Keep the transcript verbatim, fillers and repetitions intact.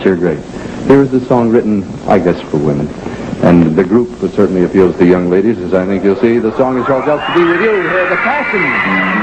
sure great. Here is this song written, I guess, for women. And the group certainly appeals to young ladies, as I think you'll see. The song is called Just to Be With You. Here, The Passion.